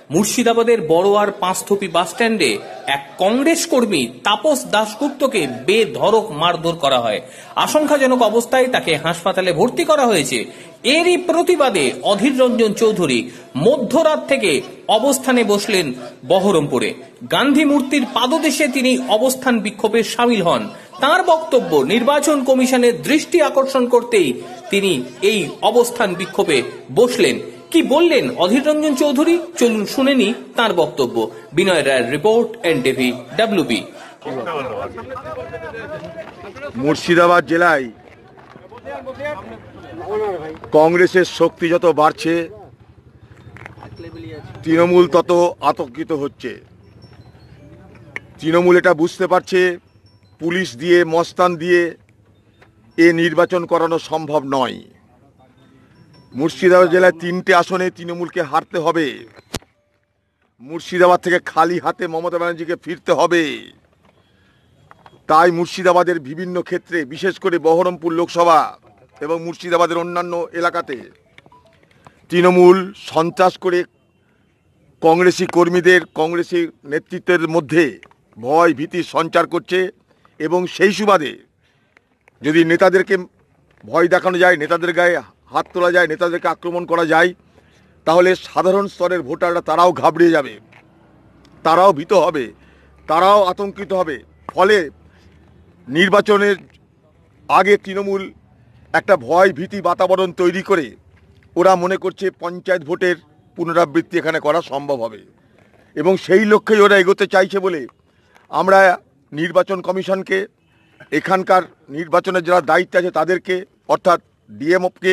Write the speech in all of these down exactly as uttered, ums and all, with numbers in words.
মুর্শিদাবাদের বড়োয়ার পাঁচথপি বাসস্ট্যান্ডে এক কংগ্রেস কর্মী তাপস দাশগুপ্তকে বেধড়ক মারধর করা হয়। আশঙ্কাজনক অবস্থায় তাকে হাসপাতালে ভর্তি করা হয়েছে। এরই প্রতিবাদে অধীর রঞ্জন চৌধুরী মধ্যরাত থেকে অবস্থানে বসলেন বহরমপুরে। গান্ধী মূর্তির পাদদেশে তিনি অবস্থান বিক্ষোভে সামিল হন। তার বক্তব্য, নির্বাচন কমিশনের দৃষ্টি আকর্ষণ করতেই তিনি এই অবস্থান বিক্ষোভে বসলেন। কি বললেন অধীর রঞ্জন চৌধুরী, চলুন শুনে নি তার বক্তব্য। বিনয় রায়ের রিপোর্ট, এনটিভি ডাব্লিউবি। মুর্শিদাবাদ জেলায় কংগ্রেসের শক্তি যত বাড়ছে, তৃণমূল তত আতঙ্কিত হচ্ছে। তৃণমূল এটা বুঝতে পারছে পুলিশ দিয়ে, মস্তান দিয়ে এ নির্বাচন করানো সম্ভব নয়। মুর্শিদাবাদ জেলায় তিনটে আসনে তৃণমূলকে হারতে হবে। মুর্শিদাবাদ থেকে খালি হাতে মমতা ব্যানার্জিকে ফিরতে হবে। তাই মুর্শিদাবাদের বিভিন্ন ক্ষেত্রে, বিশেষ করে বহরমপুর লোকসভা এবং মুর্শিদাবাদের অন্যান্য এলাকাতে তৃণমূল সন্ত্রাস করে কংগ্রেসি কর্মীদের, কংগ্রেসি নেতৃত্বের মধ্যে ভয় ভীতি সঞ্চার করছে। এবং সেই সুবাদে যদি নেতাদেরকে ভয় দেখানো যায়, নেতাদের গায়ে হাত তোলা যায়, নেতাদেরকে আক্রমণ করা যায়, তাহলে সাধারণ স্তরের ভোটাররা তারাও ঘাবড়ে যাবে, তারাও ভীত হবে, তারাও আতঙ্কিত হবে। ফলে নির্বাচনের আগে তৃণমূল একটা ভয় ভীতি বাতাবরণ তৈরি করে ওরা মনে করছে পঞ্চায়েত ভোটের পুনরাবৃত্তি এখানে করা সম্ভব হবে। এবং সেই লক্ষ্যেই ওরা এগোতে চাইছে বলে আমরা নির্বাচন কমিশনকে, এখানকার নির্বাচনের যারা দায়িত্ব আছে তাদেরকে, অর্থাৎ ডিএমওকে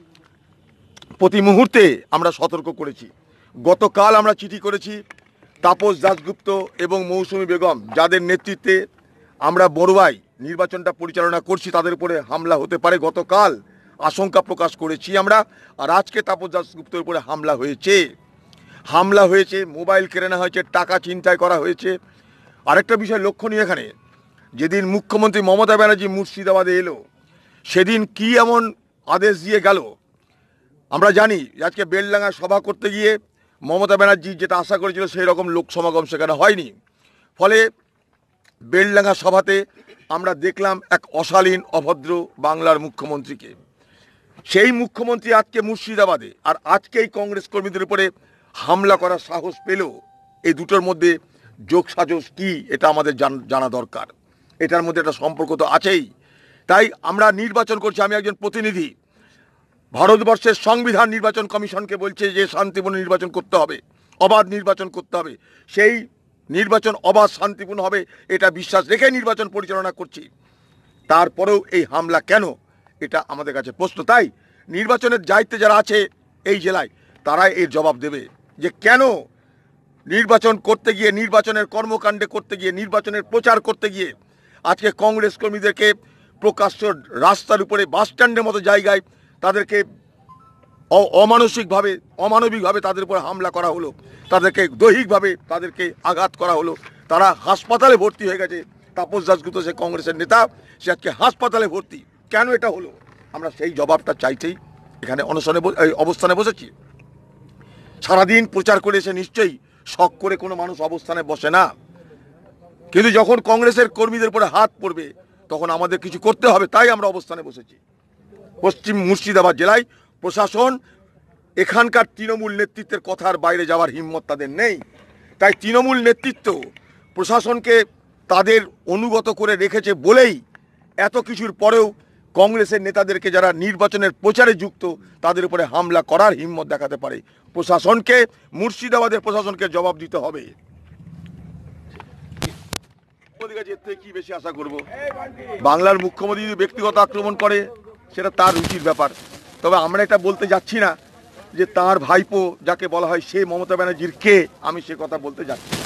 প্রতি মুহূর্তে আমরা সতর্ক করেছি। গতকাল আমরা চিঠি করেছি তাপস দাশগুপ্ত এবং মৌসুমী বেগম, যাদের নেতৃত্বে আমরা বড়ুয়ায় নির্বাচনটা পরিচালনা করছি, তাদের উপরে হামলা হতে পারে। গতকাল আশঙ্কা প্রকাশ করেছি আমরা, আর আজকে তাপস দাশগুপ্তের উপরে হামলা হয়েছে। হামলা হয়েছে, মোবাইল কেড়ে নেওয়া হয়েছে, টাকা ছিনতাই করা হয়েছে। আরেকটা বিষয় লক্ষণীয় এখানে, যেদিন মুখ্যমন্ত্রী মমতা ব্যানার্জি মুর্শিদাবাদে এলো, সেদিন কি এমন আদেশ দিয়ে গেল আমরা জানি। আজকে বেলডাঙ্গায় সভা করতে গিয়ে মমতা ব্যানার্জি যেটা আশা করেছিল সেই রকম লোক সমাগম সেখানে হয়নি। ফলে বেলডাঙ্গা সভাতে আমরা দেখলাম এক অশালীন অভদ্র বাংলার মুখ্যমন্ত্রীকে। সেই মুখ্যমন্ত্রী আজকে মুর্শিদাবাদে, আর আজকেই কংগ্রেস কর্মীদের উপরে হামলা করার সাহস পেল। এই দুটোর মধ্যে যোগসাজশ কি, এটা আমাদের জানা দরকার। এটার মধ্যে একটা সম্পর্ক তো আছেই। তাই আমরা নির্বাচন করছি, আমি একজন প্রতিনিধি। ভারতবর্ষের সংবিধান নির্বাচন কমিশনকে বলছে যে শান্তিপূর্ণ নির্বাচন করতে হবে, অবাধ নির্বাচন করতে হবে। সেই নির্বাচন অবাধ শান্তিপূর্ণ হবে এটা বিশ্বাস রেখে নির্বাচন পরিচালনা করছি। তারপরেও এই হামলা কেন, এটা আমাদের কাছে প্রশ্ন। তাই নির্বাচনের দায়িত্বে যারা আছে এই জেলায়, তারাই এর জবাব দেবে যে কেন নির্বাচন করতে গিয়ে, নির্বাচনের কর্মকাণ্ডে করতে গিয়ে, নির্বাচনের প্রচার করতে গিয়ে আজকে কংগ্রেস কর্মীদেরকে প্রকাশ্য রাস্তার উপরে, বাসস্ট্যান্ডের মতো জায়গায় তাদেরকে অমানসিকভাবে, অমানবিকভাবে তাদের উপর হামলা করা হলো, তাদেরকে দৈহিকভাবে তাদেরকে আঘাত করা হলো। তারা হাসপাতালে ভর্তি হয়ে গেছে। তাপস দাশগুপ্ত, সে কংগ্রেসের নেতা, সে আজকে হাসপাতালে ভর্তি। কেন এটা হলো, আমরা সেই জবাবটা চাইতেই এখানে অনশনে অবস্থানে বসেছি। সারাদিন প্রচার করে এসে নিশ্চয়ই শখ করে কোনো মানুষ অবস্থানে বসে না, কিন্তু যখন কংগ্রেসের কর্মীদের উপরে হাত পড়বে তখন আমাদের কিছু করতে হবে। তাই আমরা অবস্থানে বসেছি। পশ্চিম মুর্শিদাবাদ জেলায় প্রশাসন এখানকার তৃণমূল নেতৃত্বের কথার বাইরে যাওয়ার হিম্মত তাদের নেই। তাই তৃণমূল নেতৃত্ব প্রশাসনকে তাদের অনুগত করে রেখেছে বলেই এত কিছুর পরেও কংগ্রেসের নেতাদেরকে, যারা নির্বাচনের প্রচারে যুক্ত, তাদের উপরে হামলা করার হিম্মত দেখাতে পারে। প্রশাসনকে, মুর্শিদাবাদের প্রশাসনকে জবাব দিতে হবে। কি বেশি আশা করব? বাংলার মুখ্যমন্ত্রী যদি ব্যক্তিগত আক্রমণ করে সেটা তার রুচির ব্যাপার। তবে আমরা এটা বলতে যাচ্ছি না যে তার ভাইপো যাকে বলা হয় সে মমতা ব্যানার্জির কে, আমি সে কথা বলতে যাচ্ছি।